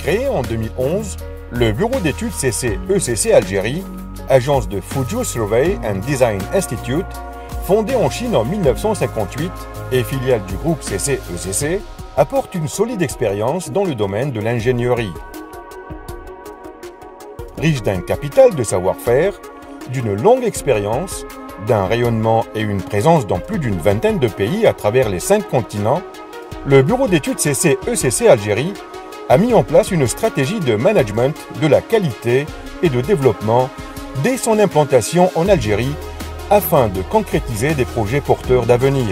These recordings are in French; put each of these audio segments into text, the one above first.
Créé en 2011, le bureau d'études CC-ECC Algérie, agence de Fuzhou Survey and Design Institute, fondée en Chine en 1958 et filiale du groupe CC-ECC, apporte une solide expérience dans le domaine de l'ingénierie. Riche d'un capital de savoir-faire, d'une longue expérience, d'un rayonnement et une présence dans plus d'une vingtaine de pays à travers les 5 continents, le bureau d'études CC-ECC Algérie a mis en place une stratégie de management de la qualité et de développement dès son implantation en Algérie afin de concrétiser des projets porteurs d'avenir.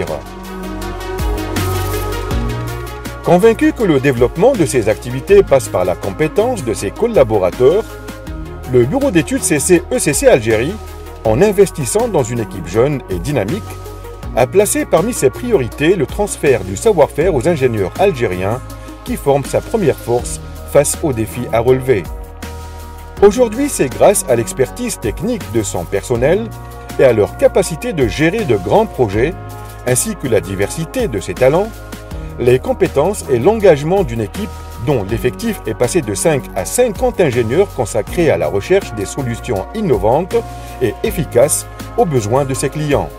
Convaincu que le développement de ces activités passe par la compétence de ses collaborateurs, le bureau d'études CC-ECC Algérie, en investissant dans une équipe jeune et dynamique, a placé parmi ses priorités le transfert du savoir-faire aux ingénieurs algériens qui forment sa première force face aux défis à relever. Aujourd'hui, c'est grâce à l'expertise technique de son personnel et à leur capacité de gérer de grands projets, ainsi que la diversité de ses talents, les compétences et l'engagement d'une équipe dont l'effectif est passé de 5 à 50 ingénieurs consacrés à la recherche des solutions innovantes et efficaces aux besoins de ses clients.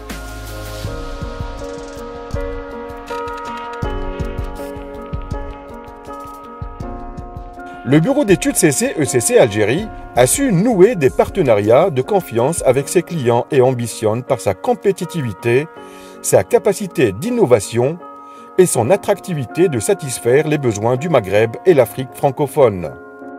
Le bureau d'études CC-ECC Algérie a su nouer des partenariats de confiance avec ses clients et ambitionne par sa compétitivité, sa capacité d'innovation et son attractivité de satisfaire les besoins du Maghreb et l'Afrique francophone.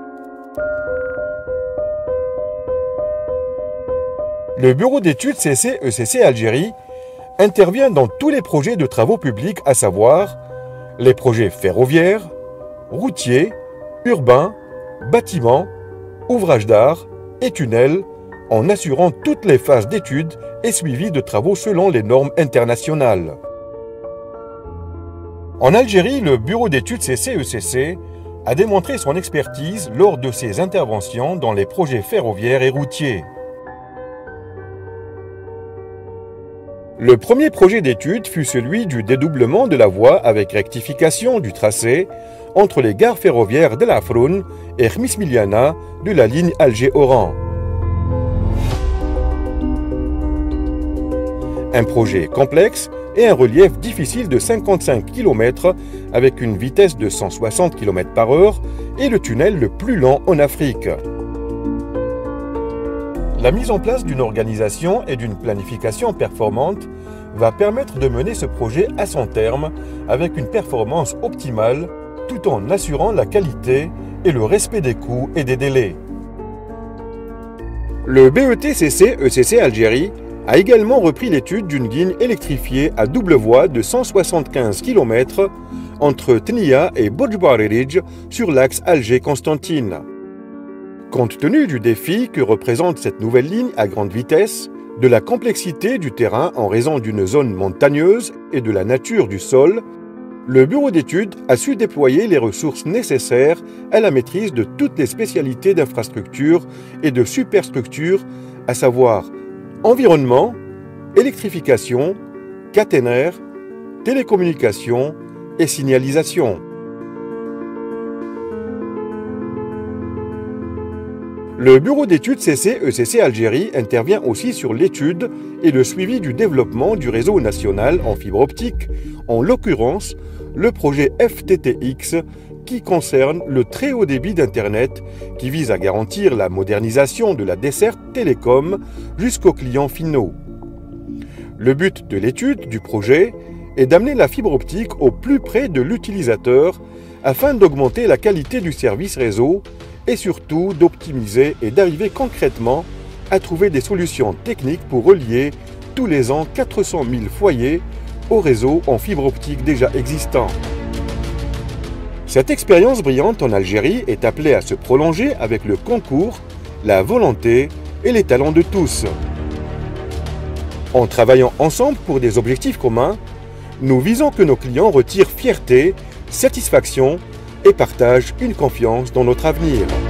Le bureau d'études CC-ECC Algérie intervient dans tous les projets de travaux publics, à savoir les projets ferroviaires, routiers, urbains, bâtiments, ouvrages d'art et tunnels, en assurant toutes les phases d'études et suivi de travaux selon les normes internationales. En Algérie, le bureau d'études CC-ECC a démontré son expertise lors de ses interventions dans les projets ferroviaires et routiers. Le premier projet d'étude fut celui du dédoublement de la voie avec rectification du tracé entre les gares ferroviaires d'El Afroun et Khmis Miliana de la ligne Alger-Oran. Un projet complexe et un relief difficile de 55 km avec une vitesse de 160 km/h et le tunnel le plus long en Afrique. La mise en place d'une organisation et d'une planification performante va permettre de mener ce projet à son terme avec une performance optimale tout en assurant la qualité et le respect des coûts et des délais. Le BET CC-ECC Algérie a également repris l'étude d'une ligne électrifiée à double voie de 175 km entre Tnia et Bodj-Bouaririj sur l'axe Alger-Constantine. Compte tenu du défi que représente cette nouvelle ligne à grande vitesse, de la complexité du terrain en raison d'une zone montagneuse et de la nature du sol, le bureau d'études a su déployer les ressources nécessaires à la maîtrise de toutes les spécialités d'infrastructures et de superstructures, à savoir environnement, électrification, caténaire, télécommunications et signalisation. Le bureau d'études CC-ECC Algérie intervient aussi sur l'étude et le suivi du développement du réseau national en fibre optique, en l'occurrence le projet FTTX qui concerne le très haut débit d'Internet qui vise à garantir la modernisation de la desserte télécom jusqu'aux clients finaux. Le but de l'étude du projet est d'amener la fibre optique au plus près de l'utilisateur afin d'augmenter la qualité du service réseau et surtout d'optimiser et d'arriver concrètement à trouver des solutions techniques pour relier tous les ans 400 000 foyers au réseau en fibre optique déjà existant. Cette expérience brillante en Algérie est appelée à se prolonger avec le concours, la volonté et les talents de tous. En travaillant ensemble pour des objectifs communs, nous visons que nos clients retirent fierté, satisfaction et partagent une confiance dans notre avenir.